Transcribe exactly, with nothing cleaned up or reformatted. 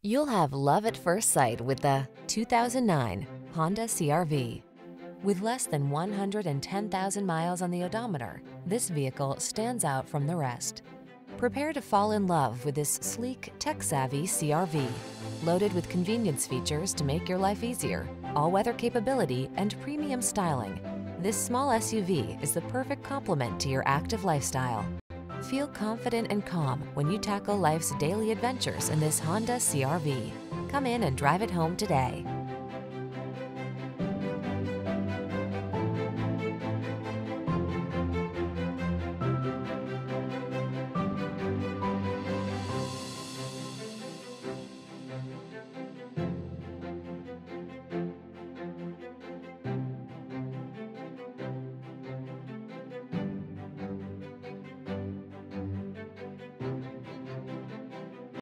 You'll have love at first sight with the two thousand nine Honda C R V. With less than one hundred ten thousand miles on the odometer, this vehicle stands out from the rest. Prepare to fall in love with this sleek, tech-savvy C R V. Loaded with convenience features to make your life easier, all-weather capability, and premium styling, this small S U V is the perfect complement to your active lifestyle. Feel confident and calm when you tackle life's daily adventures in this Honda C R V. Come in and drive it home today.